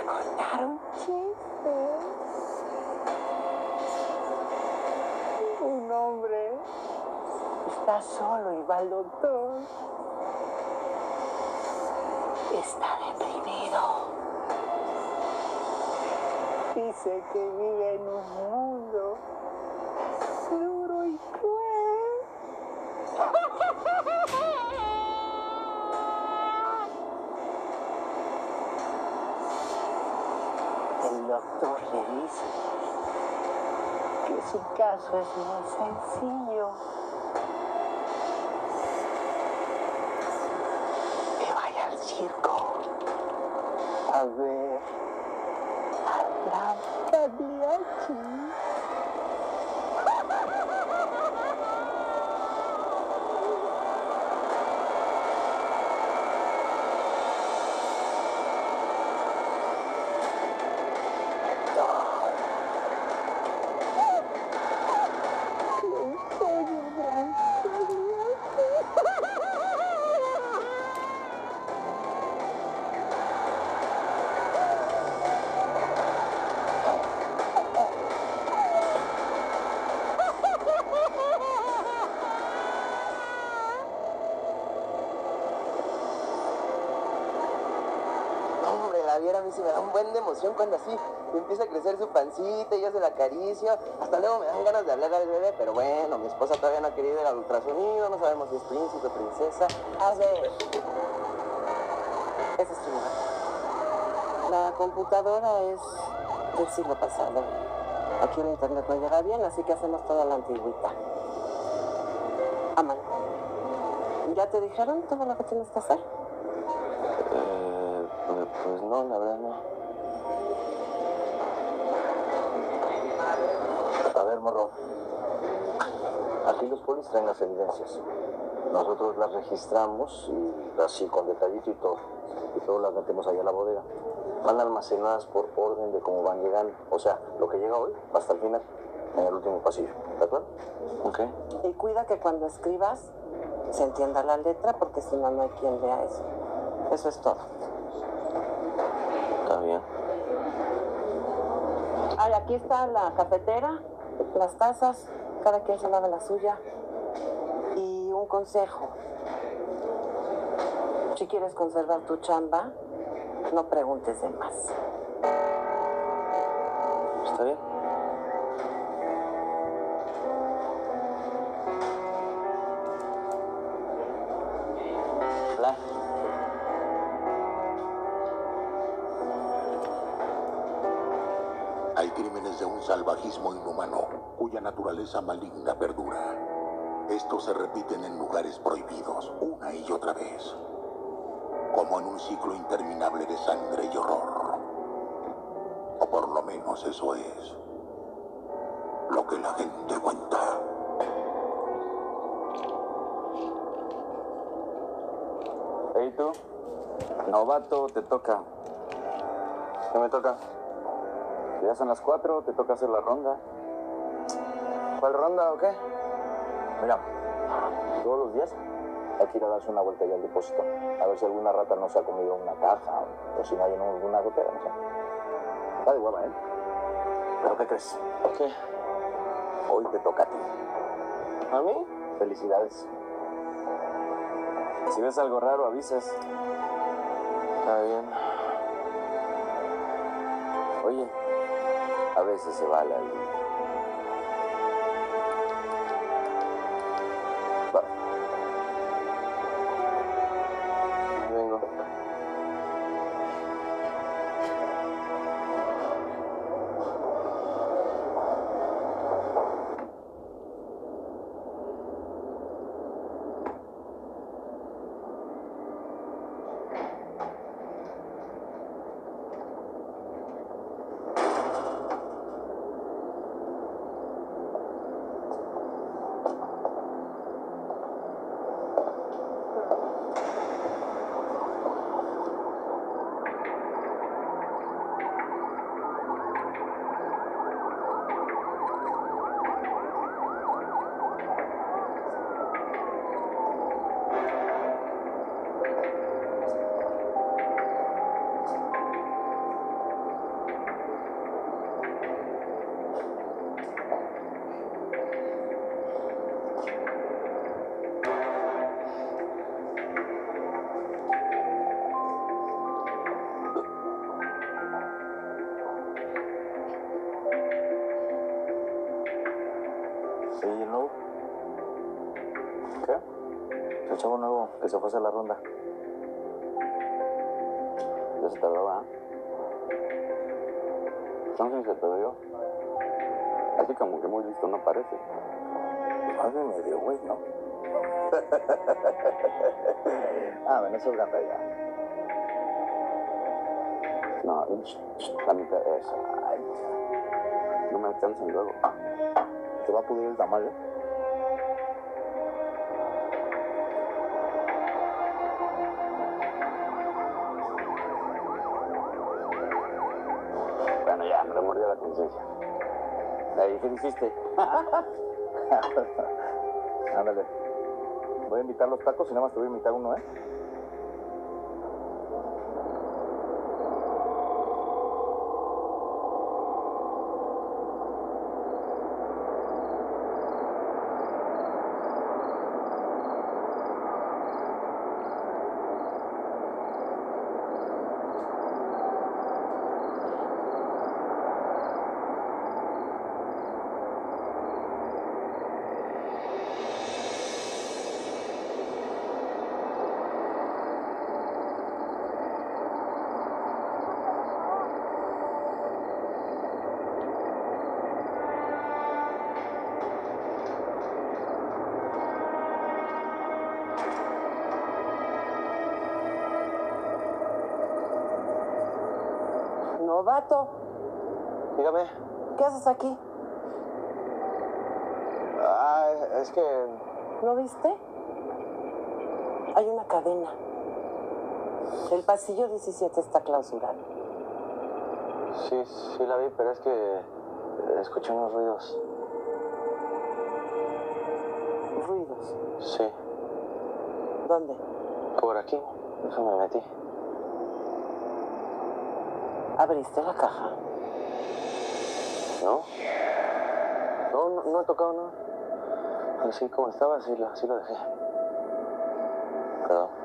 contar un chiste. Un hombre está solo y va al doctor. Está deprimido. Dice que vive en un mundo duro y cruel. El doctor le dice que su caso es muy sencillo. Que vaya al circo a ver a la Pagliacci. La Viera a mí sí me da un buen de emoción cuando así empieza a crecer su pancita y yo se la acaricio. Hasta luego me dan ganas de hablar al bebé, pero bueno, mi esposa todavía no ha querido ir al ultrasonido, no sabemos si es príncipe o princesa. A ver, ese es tu lugar. La computadora es del siglo pasado. Aquí el internet no llega bien, así que hacemos toda la antigüita. Aman, ¿ya te dijeron todo lo que tienes que hacer? Pues no, la verdad no. A ver, morro. Aquí los polis traen las evidencias. Nosotros las registramos y así con detallito y todo. Y luego las metemos ahí a la bodega. Van almacenadas por orden de cómo van llegando. O sea, lo que llega hoy va hasta el final, en el último pasillo. ¿De acuerdo? Ok. Y cuida que cuando escribas se entienda la letra, porque si no, no hay quien lea eso. Eso es todo. Está bien. Ay, aquí está la cafetera, las tazas, cada quien se lava la suya. Y un consejo. Si quieres conservar tu chamba, no preguntes de más. ¿Está bien? Hola. Hay crímenes de un salvajismo inhumano, cuya naturaleza maligna perdura. Estos se repiten en lugares prohibidos, una y otra vez, como en un ciclo interminable de sangre y horror. O por lo menos eso es lo que la gente cuenta. Hey, tú, novato, te toca. ¿Qué me toca? Ya son las 4, te toca hacer la ronda. ¿Cuál ronda o qué? Mira, todos los días hay que ir a darse una vuelta ya al depósito. A ver si alguna rata no se ha comido una caja o si no hay alguna gotera, no sé. Está de hueva, ¿eh? ¿Pero qué crees? ¿Qué? Hoy te toca a ti. ¿A mí? Felicidades. Si ves algo raro, avisas. Está bien. Oye, a veces se va la luz. Va. Vengo. El chavo nuevo que se fue a hacer la ronda. Ya se tardó, ¿ah? Entonces se perdió. Así como que muy listo no parece. Más de medio, güey, ¿no? Bueno, eso es ganda ya. No, la mitad es. Ay, no me alcanzan luego. ¿Te va a pudrir el tamal, Bueno, ya, me remordió la conciencia. Ahí, ¿qué hiciste? Ándale. Voy a invitar los tacos y nada más te voy a invitar uno, ¿eh? Novato, Dígame. ¿qué haces aquí? Es que... ¿No viste? Hay una cadena. El pasillo 17 está clausurado. Sí la vi, pero es que escuché unos ruidos. Ruidos. Sí, ¿Dónde? por aquí. Eso me metí. ¿Abriste la caja? ¿No? No he tocado nada. Así como estaba, así lo dejé. Perdón.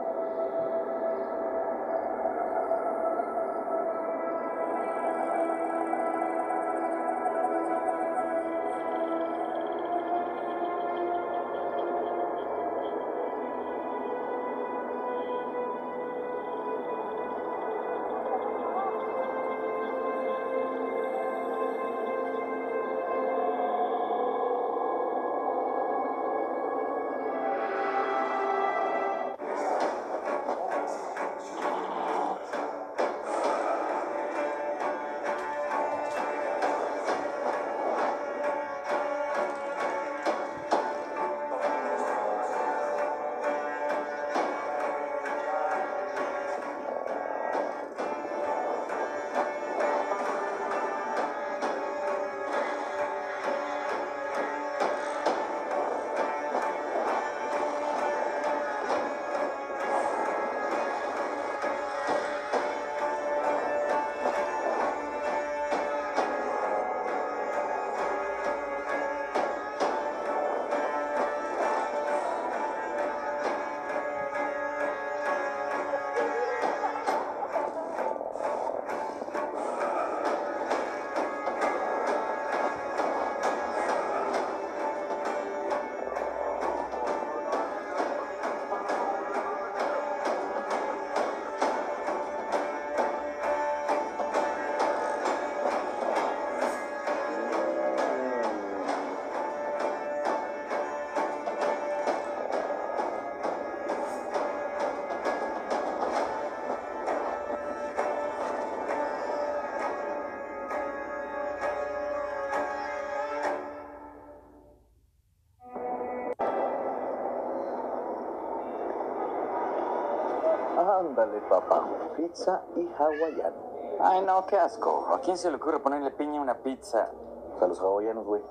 Ándale, papá. Pizza y hawaiano. Ay, no, qué asco. ¿A quién se le ocurre ponerle piña a una pizza? A los hawaianos, güey.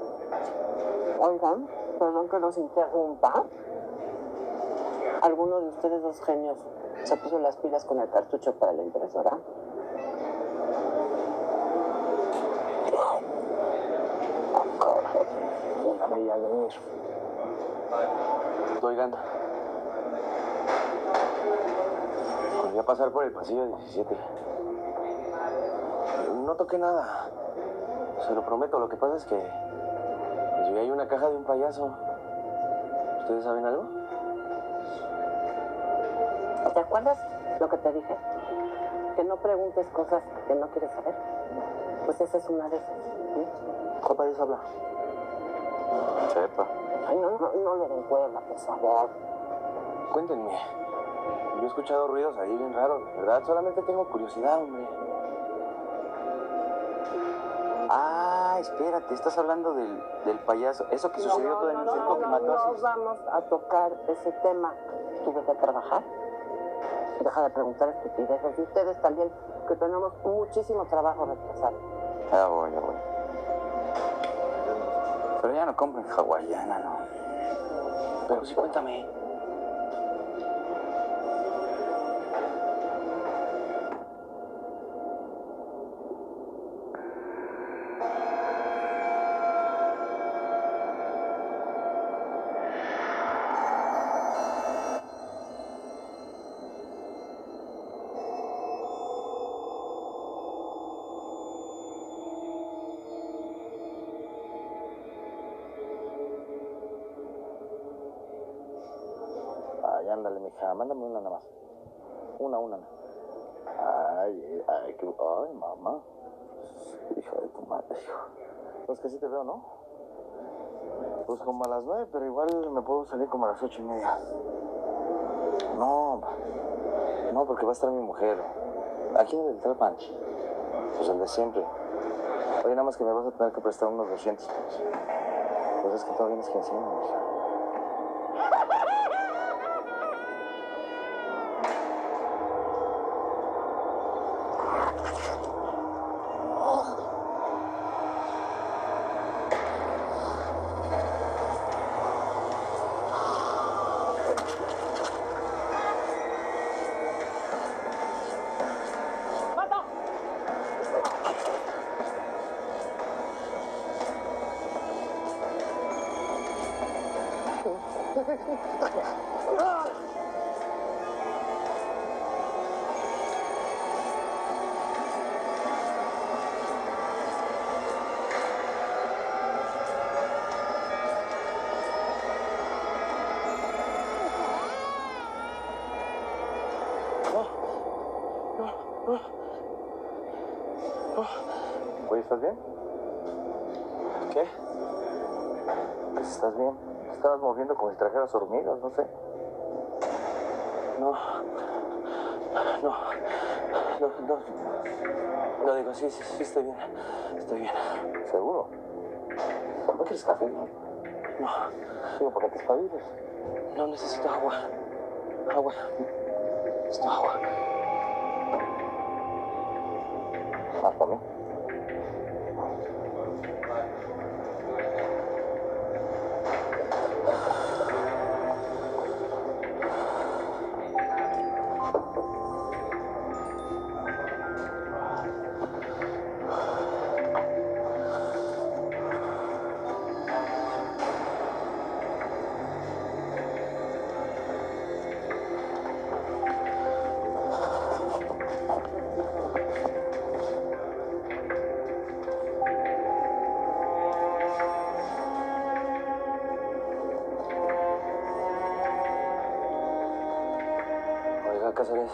Oigan, perdón que los interrumpa. ¿Alguno de ustedes dos genios se puso las pilas con el cartucho para la impresora? Déjame ya venir. Oigan. Voy a pasar por el pasillo 17. No toqué nada. Se lo prometo. Lo que pasa es que pues, vi ahí una caja de un payaso. ¿Ustedes saben algo? ¿Te acuerdas lo que te dije? Que no preguntes cosas que no quieres saber. Pues esa es una de esas. ¿Sí? ¿Cuál país habla? Sepa. Ay, no le den cuerda, por favor. Cuéntenme. Yo he escuchado ruidos ahí bien raros, ¿verdad? Solamente tengo curiosidad, hombre. Ah, espérate, estás hablando del payaso. Eso que sucedió todo en el circo que mató a No vamos a tocar ese tema. Tuve que trabajar. Deja de preguntar estupideces. Y ustedes también, que tenemos muchísimo trabajo retrasado. Ya voy. Pero ya no compren hawaiana, ¿no? Pero sí, cuéntame. Ay, ándale, mija, mándame una nada más. Una. Ay, mamá. Hija de tu madre, hijo. Pues que sí te veo, ¿no? Pues como a las 9, pero igual me puedo salir como a las 8:30. No, porque va a estar mi mujer. Aquí en el Trapan. Pues el de siempre. Oye, nada más que me vas a tener que prestar unos 200 pesos. Pues es que todavía no es quincena, mija. Oye, ¿estás bien? ¿Qué? Pues estás bien. Te estabas moviendo como si trajeras hormigas, no sé. No digo, sí, estoy bien. Estoy bien. ¿Seguro? ¿No quieres café? No, Digo, ¿por qué te espabilas? no necesito agua. Necesito agua. ¿Más para mí? Oiga, Cáceres.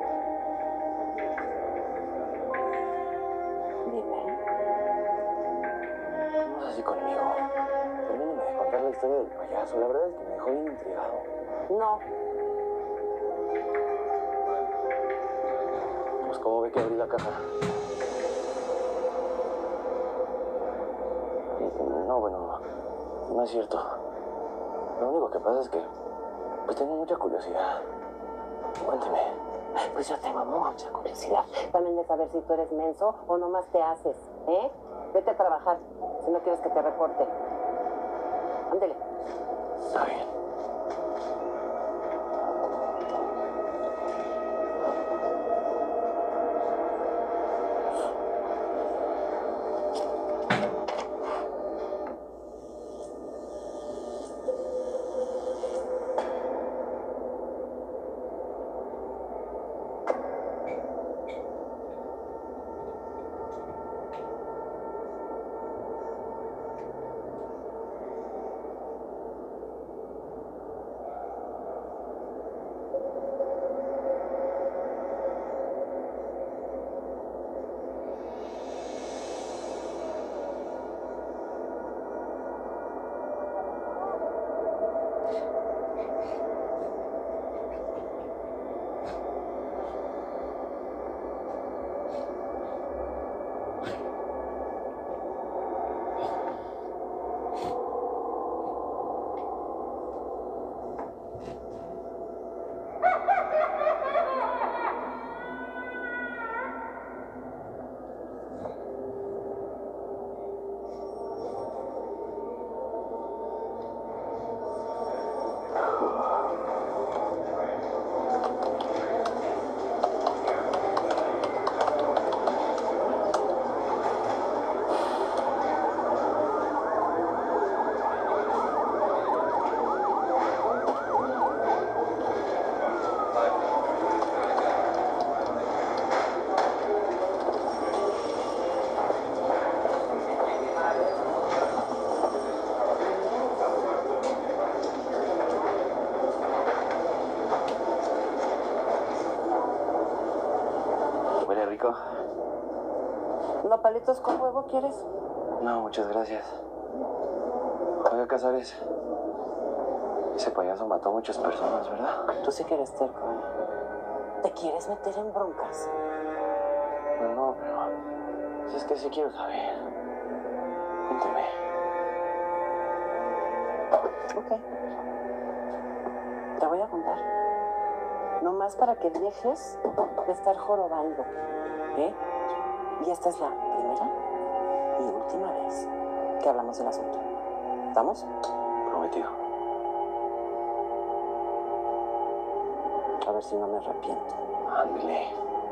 Dime. No es así conmigo. Termíneme de contar la historia del payaso. La verdad es que me dejó bien intrigado. No. Pues, ¿cómo ve que abrí la caja? No, bueno, no es cierto. Lo único que pasa es que pues tengo mucha curiosidad. Cuénteme. Pues yo tengo mucha curiosidad. También de saber si tú eres menso o nomás te haces, ¿eh? Vete a trabajar, si no quieres que te reporte. Ándele. Está bien. ¿Nopalitos con huevo quieres? No, muchas gracias. Oiga, Casares, ese payaso mató a muchas personas, ¿verdad? Tú sí que eres terco, ¿eh? ¿Te quieres meter en broncas? No, pero si es que sí quiero saber. Cuéntame. Ok. Te voy a contar. Nomás para que dejes de estar jorobando, ¿eh? Y esta es la primera y última vez que hablamos del asunto. ¿Estamos? Prometido. A ver si no me arrepiento. Ándale.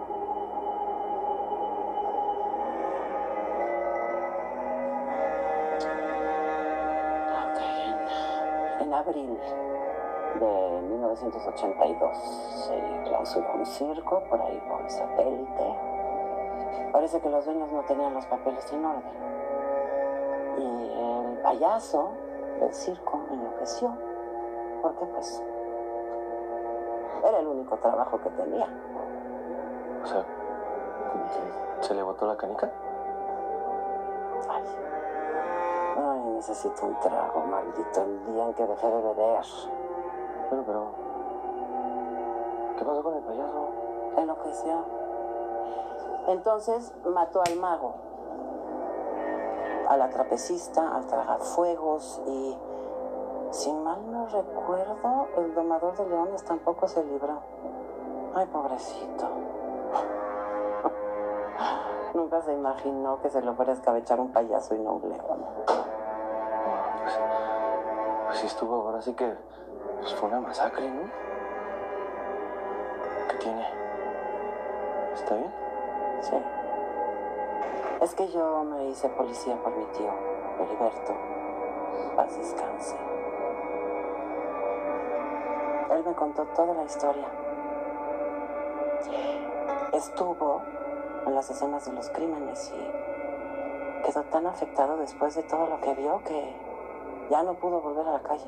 Ok. En abril de 1982 se clausuró un circo por ahí por satélite. Parece que los dueños no tenían los papeles en orden. Y el payaso del circo enloqueció. Porque pues era el único trabajo que tenía. O sea, ¿se le botó la canica? Ay, necesito un trago, maldito, el día en que dejé de beber. Pero, ¿qué pasó con el payaso? Enloqueció. Entonces mató al mago, a la trapecista, al tragafuegos y, si mal no recuerdo, el domador de leones tampoco se libró. Ay, pobrecito. Nunca se imaginó que se le fuera a escabechar un payaso y no un león. Pues sí estuvo, ahora sí que pues fue una masacre, ¿no? ¿Qué tiene? ¿Está bien? Sí. Es que yo me hice policía por mi tío, Heriberto. Paz descanse. Él me contó toda la historia. Estuvo en las escenas de los crímenes y quedó tan afectado después de todo lo que vio que ya no pudo volver a la calle.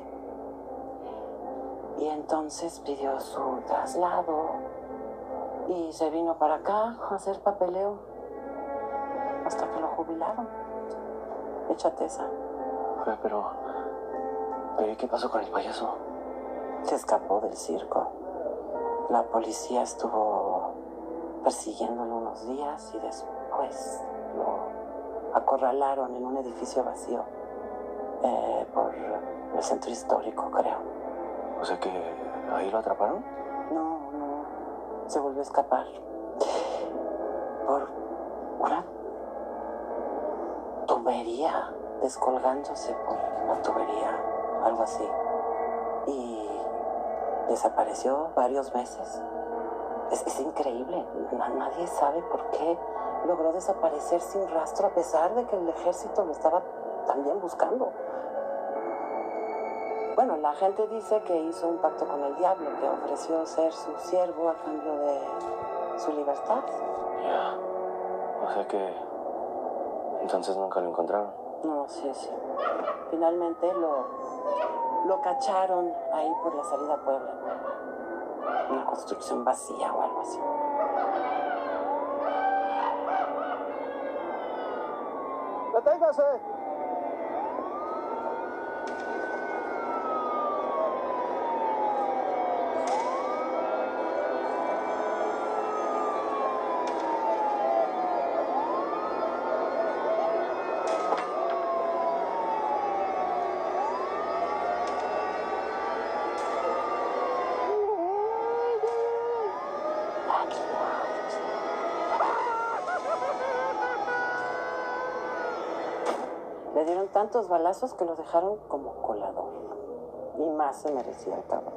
Y entonces pidió su traslado y se vino para acá a hacer papeleo hasta que lo jubilaron. Échate esa. Pero ¿y qué pasó con el payaso? Se escapó del circo. La policía estuvo persiguiéndolo unos días y después lo acorralaron en un edificio vacío por el centro histórico, creo. O sea que ahí lo atraparon. No, se volvió a escapar por una tubería, descolgándose por la tubería, algo así, y desapareció varios meses. Es increíble, nadie sabe por qué logró desaparecer sin rastro a pesar de que el ejército lo estaba también buscando. Bueno, la gente dice que hizo un pacto con el diablo, que ofreció ser su siervo a cambio de su libertad. Ya. O sea que entonces nunca lo encontraron. No, sí. Finalmente lo cacharon ahí por la salida a Puebla. Una construcción vacía o algo así. ¡Deténgase! Le dieron tantos balazos que lo dejaron como colador. Y más se merecía el cabrón.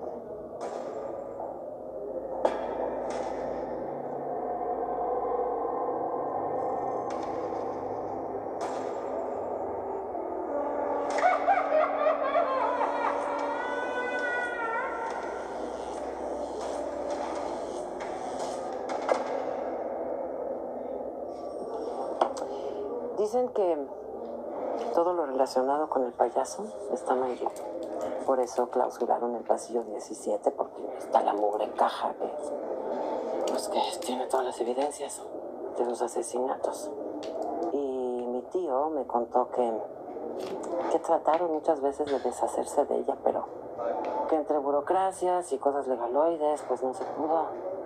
Dicen que todo lo relacionado con el payaso está maldito. Por eso clausuraron el pasillo 17, porque está la mugre caja que tiene todas las evidencias. de los asesinatos. Y mi tío me contó que trataron muchas veces de deshacerse de ella, pero que entre burocracias y cosas legaloides, pues no se pudo.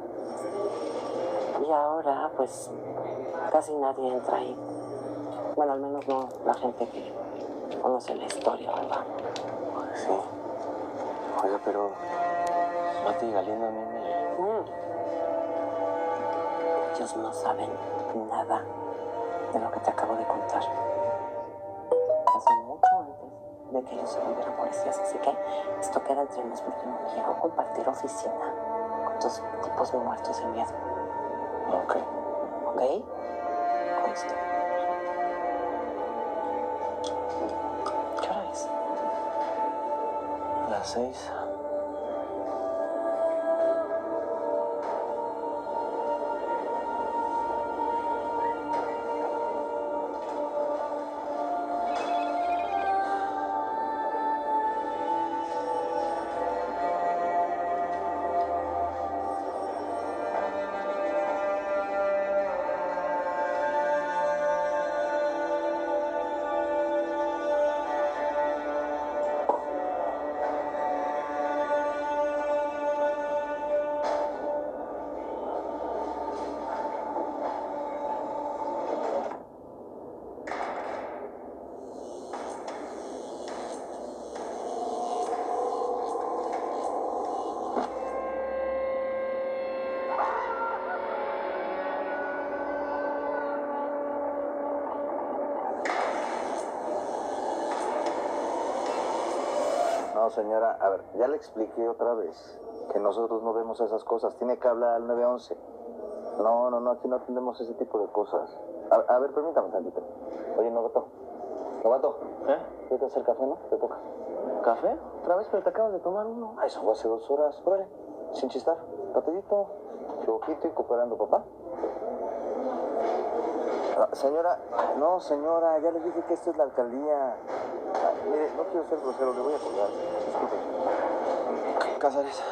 Y ahora, pues, casi nadie entra ahí. Bueno, al menos no la gente que conoce la historia, ¿verdad? Sí. Oiga, pero Mati y Galindo a mí me... Ellos no saben nada de lo que te acabo de contar. Pasó mucho antes de que ellos se volvieran policías, así que esto queda entre nos porque no quiero compartir oficina con estos tipos muertos de miedo. Ok. ¿Ok? Conste. ¿Qué hora es? Las 6. No, señora, a ver, ya le expliqué otra vez que nosotros no vemos esas cosas. Tiene que hablar al 911. No, aquí no atendemos ese tipo de cosas. A ver, permítame tantito. Oye, Novato. Novato. Vete a hacer café, ¿no? Te toca. ¿Café? ¿Otra vez? Pero te acabas de tomar uno. Ay, eso fue hace 2 horas. Órale, sin chistar. Rapidito. Tu ojito y cooperando, papá. Señora, no, señora, ya le dije que esto es la alcaldía. Mire, no quiero ser grosero, le voy a colgar. Disculpe. Cázares,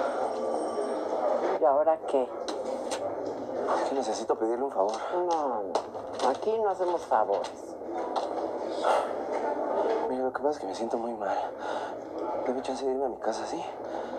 ¿Y ahora qué? es que necesito pedirle un favor. No, aquí no hacemos favores. Mira, lo que pasa es que me siento muy mal. ¿Le doy chance de irme a mi casa, sí?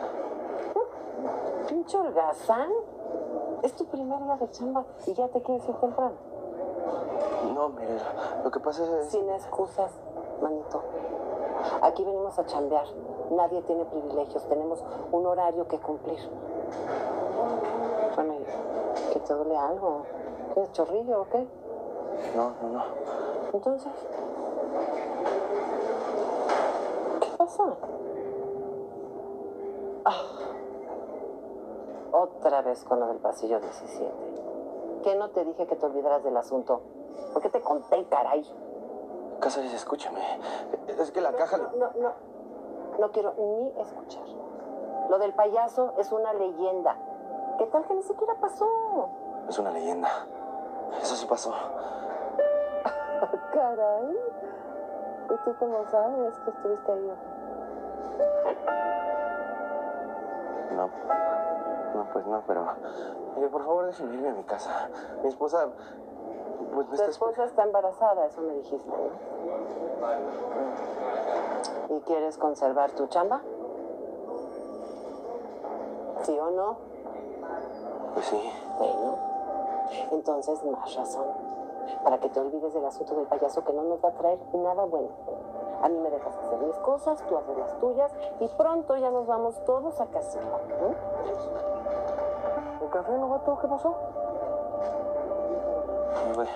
Pinche holgazán. Es tu primer día de chamba y ya te quieres ir temprano. No, mire, lo que pasa es... Sin excusas, manito. Aquí venimos a chambear. Nadie tiene privilegios. Tenemos un horario que cumplir. Bueno, ¿que te duele algo? ¿Qué es chorrillo o qué? No. Entonces, ¿qué pasa? Otra vez con lo del pasillo 17. ¿Qué no te dije que te olvidaras del asunto? ¿Por qué te conté, caray? Cázares, escúchame. Es que la caja... No quiero ni escuchar. Lo del payaso es una leyenda. ¿Qué tal que ni siquiera pasó? Es una leyenda. Eso sí pasó. Caray. ¿Y tú cómo sabes que estuviste ahí? No, pues no, pero... Mire, por favor, déjeme irme a mi casa. Mi esposa... Pues me Tu está esposa está embarazada, eso me dijiste, ¿no? ¿Y quieres conservar tu chamba? ¿Sí o no? Pues sí. Bueno, entonces más razón. Para que te olvides del asunto del payaso que no nos va a traer nada bueno. A mí me dejas hacer mis cosas, tú haces las tuyas y pronto ya nos vamos todos a casita. ¿El café, Novato? ¿Qué pasó? Ahí voy.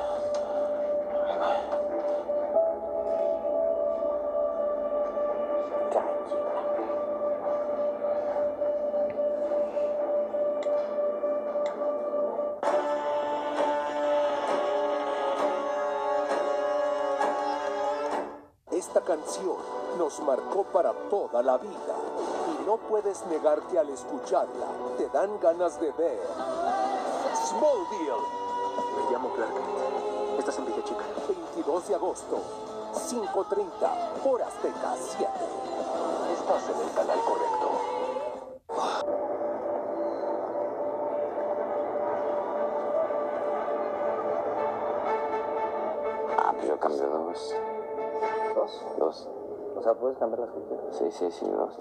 Esta canción nos marcó para toda la vida y no puedes negarte al escucharla. Te dan ganas de ver Smallville. Me llamo Clark Kent. Estás en Villa Chica. 22 de agosto, 5:30, por Azteca 7. Estás en el canal correcto. Ah, pues yo cambio dos. ¿Dos? Dos. O sea, puedes cambiar las que quieras. Sí, dos.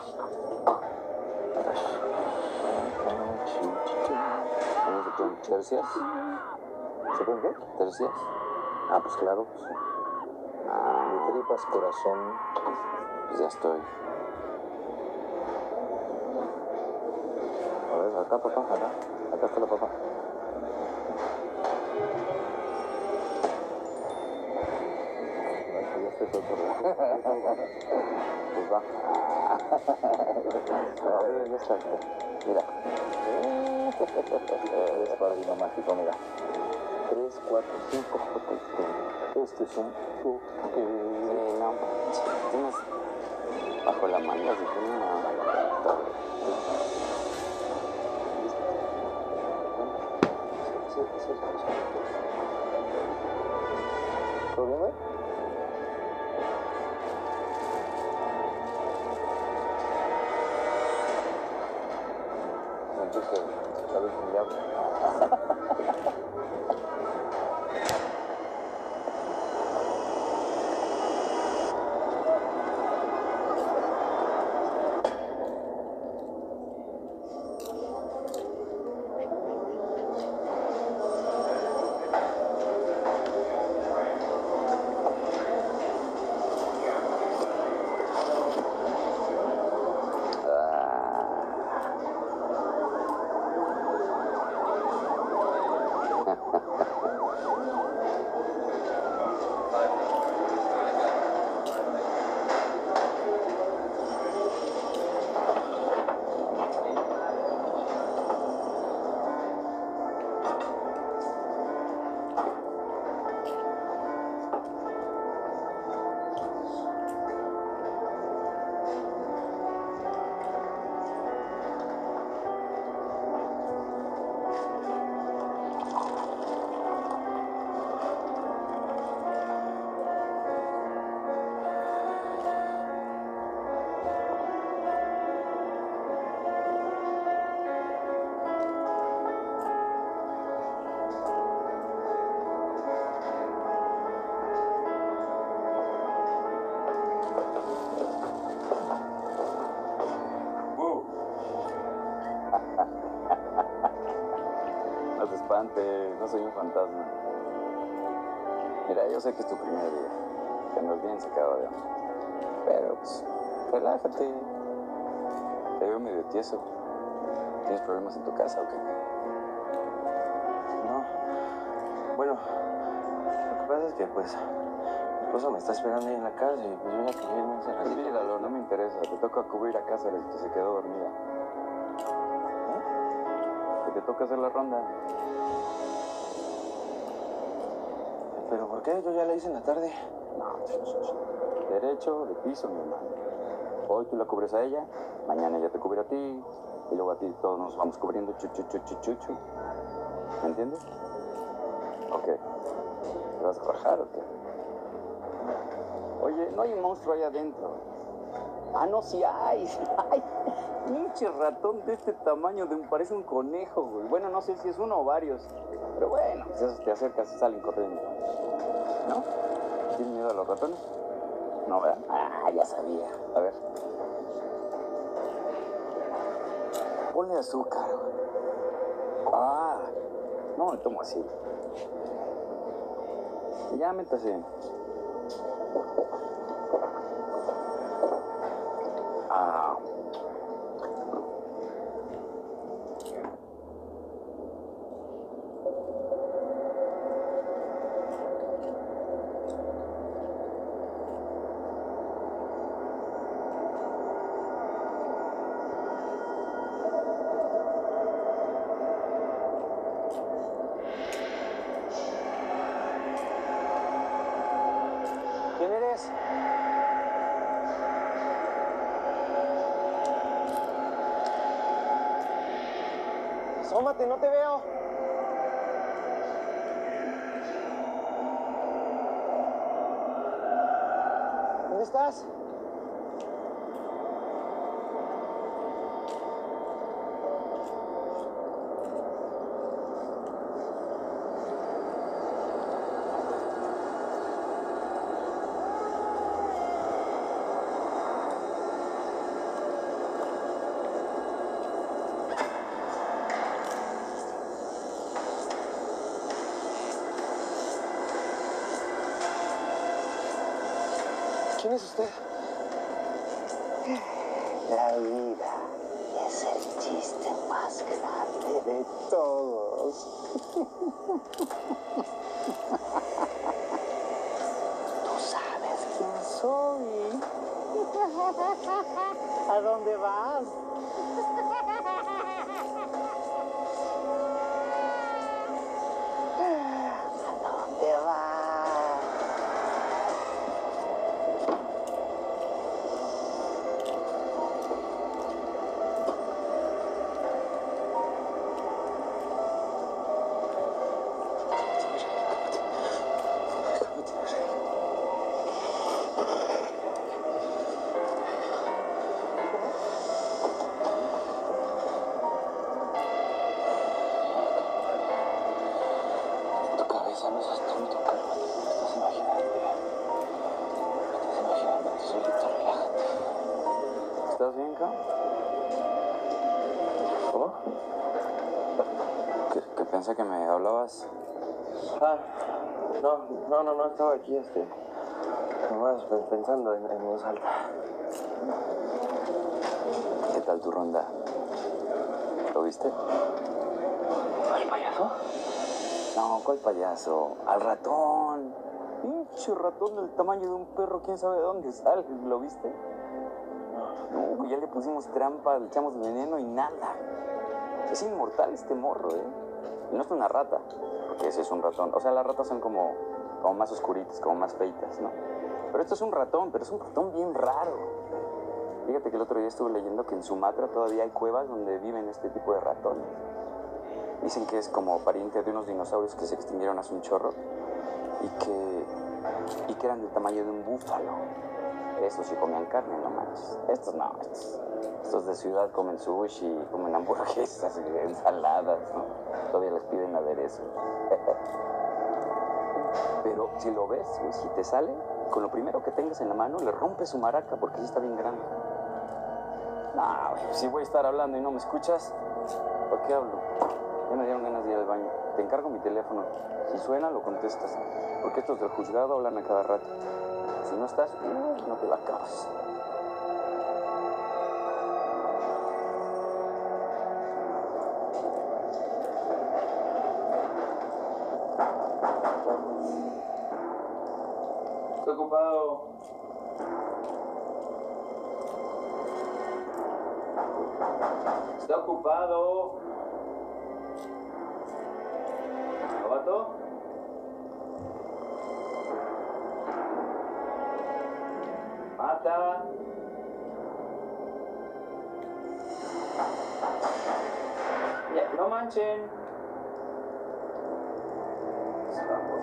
¿Cómo se pueden? ¿Tercias? ¿Se pueden qué? ¿Tercias? Ah, pues claro. Pues, de tripas, corazón. Pues ya estoy. A ver, acá, papá, acá. Acá está la papá. Ya estoy todo. Pues va. A ver, ya está. Mira. Es padrino mágico, mira. 3, 4, 5. Este es un... Sí, no. Tienes bajo la manga, si tienes una... ¿Todo bien, güey? Sentí que la vez me llama. No te espantes, no soy un fantasma. Mira, yo sé que es tu primer día, que andas bien sacado de onda. Pero, pues, relájate. Te veo medio tieso. ¿Tienes problemas en tu casa o qué? No. Bueno, lo que pasa es que, pues, mi esposa me está esperando ahí en la casa y pues yo ya quería irme hace ratito. Olvídalo, no me interesa. Te toca cubrir a Cáceres, que se quedó dormida. Que te toca hacer la ronda. ¿Pero por qué? Yo ya la hice en la tarde. No, derecho de piso, mi hermano. Hoy tú la cubres a ella, mañana ella te cubre a ti, y luego a ti todos nos vamos cubriendo chuchu. ¿Me entiendes? Ok. ¿Te vas a bajar o qué? Oye, no hay un monstruo ahí adentro. Ah, no, sí hay. Ay, pinche ratón de este tamaño, parece un conejo, güey. Bueno, no sé si es uno o varios. Pero bueno, pues esos te acercas y salen corriendo. ¿No? ¿Tienes miedo a los ratones? No, ¿verdad? Ah, ya sabía. A ver. Ponle azúcar, güey. Ah, no me tomo así. Ya, métase. Ah. ¿Quién eres? Asómate, no te veo. ¿Dónde estás? ¿Quién es usted? La vida es el chiste más grande de todos. Tú sabes quién soy. ¿A dónde vas? ¿A dónde vas? Tu cabeza no es tonto, cálmate. Estás imaginando. Estás imaginando tú solito, relájate. ¿Estás bien, Ca? ¿Cómo? Que pensé que me hablabas. Ah, no, estaba aquí, nomás pensando en voz alta. ¿Qué tal tu ronda? ¿Lo viste? ¿El payaso? No, ¿cuál payaso? Al ratón. Pinche ratón del tamaño de un perro, quién sabe de dónde sale. ¿Lo viste? No, ya le pusimos trampa, le echamos veneno y nada. Es inmortal este morro, ¿eh? Y no es una rata, porque ese es un ratón. O sea, las ratas son como más oscuritas, como más feitas, ¿no? Pero esto es un ratón, pero es un ratón bien raro. Fíjate que el otro día estuve leyendo que en Sumatra todavía hay cuevas donde viven este tipo de ratones. Dicen que es como pariente de unos dinosaurios que se extinguieron hace un chorro y que eran del tamaño de un búfalo. Esos sí comían carne, no manches. Estos no, estos de ciudad comen sushi, comen hamburguesas, ensaladas, ¿no? Todavía les piden aderezo. Pero si lo ves, güey, si te sale, con lo primero que tengas en la mano, le rompes su maraca porque sí está bien grande. No, güey, si voy a estar hablando y no me escuchas, ¿por qué hablo? Ya me dieron ganas de ir al baño. Te encargo mi teléfono. Si suena, lo contestas. Porque estos del juzgado hablan a cada rato. Si no estás, no te la acabas. Estoy ocupado. Está ocupado. ¿Novato? Mata. Ya, no manchen. Vamos.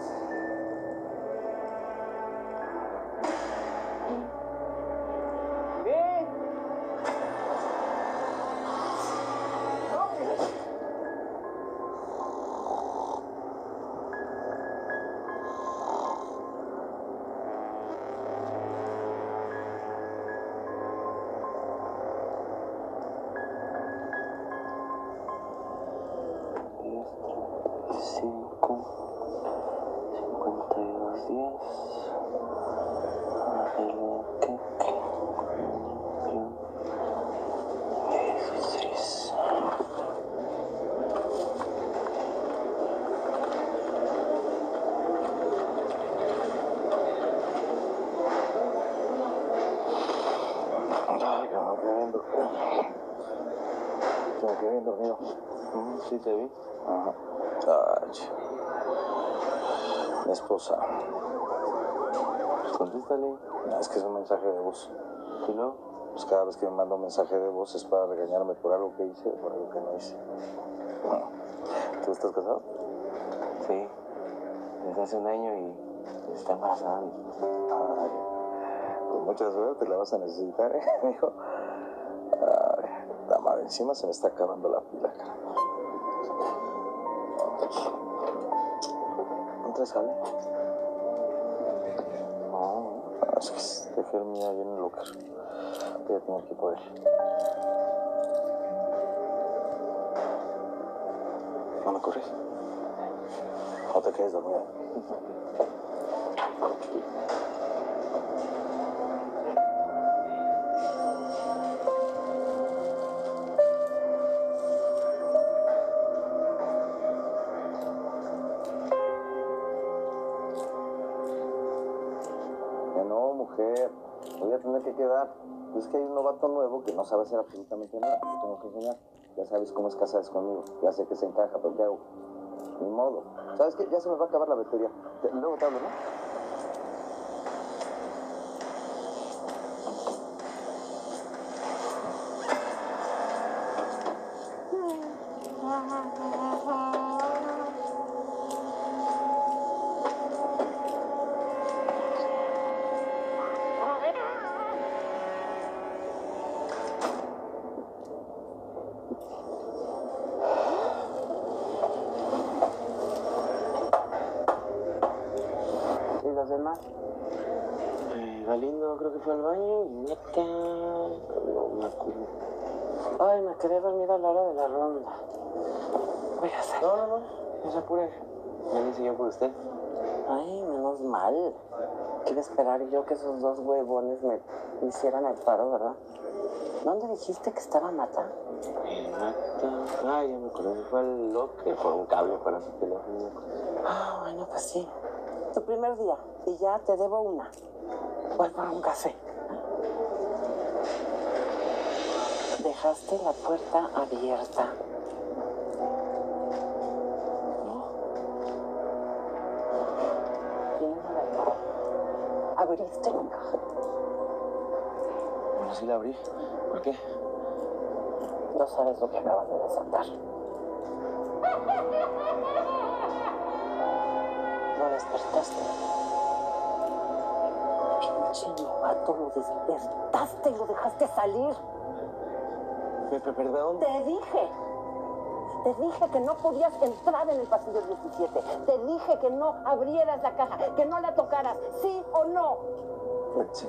Ve. Me quedé bien dormido. Sí, te vi. Ajá. Ay, mi esposa. Pues contéstale. No, es que es un mensaje de voz. ¿Y luego? Pues cada vez que me manda un mensaje de voz es para regañarme por algo que hice o por algo que no hice. ¿Tú estás casado? Sí. Desde hace un año y está embarazada. Ay, con mucha suerte la vas a necesitar, hijo. Ay, la madre, encima se me está acabando la pila, caramba. ¿No traes cable? No, es que dejé el mío ahí en el locker. Voy a tener que ir por él. ¿No me corres? No te quedes dormido. no, mujer. Voy a tener que quedar. Es que hay un novato nuevo que no sabe hacer absolutamente nada. Te tengo que enseñar. Ya sabes cómo es Casares conmigo. Ya sé que se encaja, pero ¿qué hago? Ni modo. ¿Sabes qué? Ya se me va a acabar la batería. Luego te hablo, ¿no? ¿Y los demás? Galindo creo que fue al baño y neta... No me acuerdo. Ay, me quedé dormida a la hora de la ronda. Voy a hacer. No se apure. Ya me enseñó por usted. Ay, menos mal. Quiero esperar yo que esos dos huevones me hicieran el paro, ¿verdad? ¿Dónde dijiste que estaba Mata? Mata. Ay, ya me acuerdo. Fue al locker por un cable para su teléfono. Ah, bueno, pues sí. Tu primer día. Y ya te debo una. Voy por un café. Dejaste la puerta abierta. Abriste la caja. Bueno, sí la abrí. ¿Por qué? No sabes lo que acabas de desatar. Lo despertaste. Pinche novato, lo despertaste y lo dejaste salir. Perdón. Te dije que no podías entrar en el pasillo 17. Te dije que no abrieras la caja, que no la tocaras, ¿sí o no? Sí.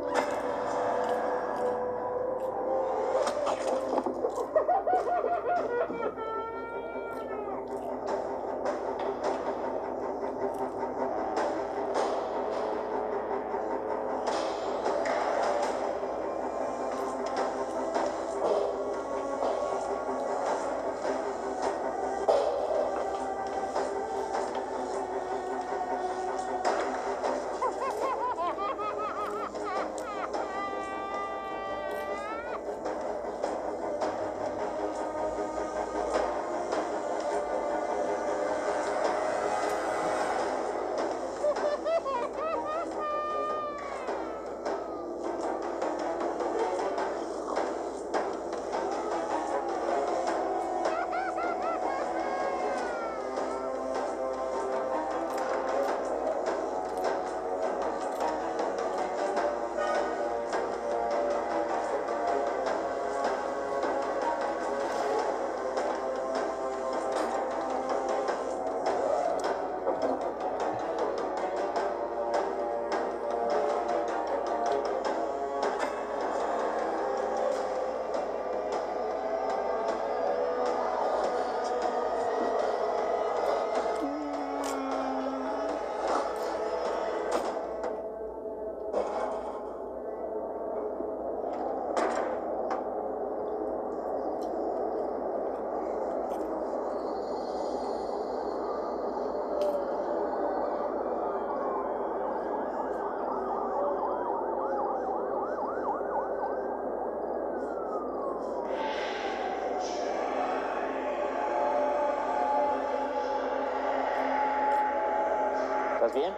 ¿Estás bien?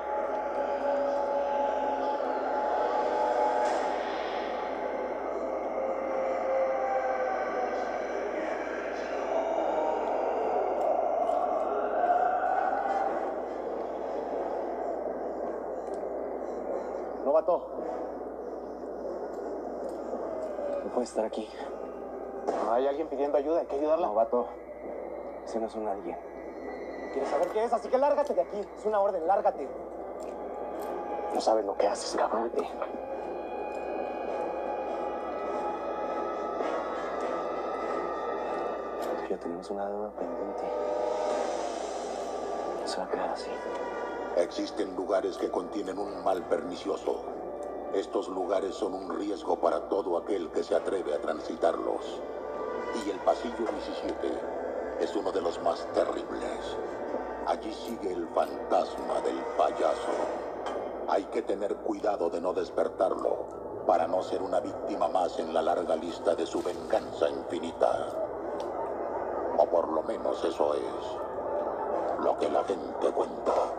Novato. No puede estar aquí. Hay alguien pidiendo ayuda, hay que ayudarla. Novato. Ese no es un alguien. ¿Quieres saber qué es? Así que lárgate de aquí. Es una orden, lárgate. No sabes lo que haces, cabrón. Ya tenemos una deuda pendiente. Se va a quedar así. Existen lugares que contienen un mal pernicioso. Estos lugares son un riesgo para todo aquel que se atreve a transitarlos. Y el pasillo 17 es uno de los más terribles. Allí sigue el fantasma del payaso. Hay que tener cuidado de no despertarlo, para no ser una víctima más en la larga lista de su venganza infinita. O por lo menos eso es lo que la gente cuenta.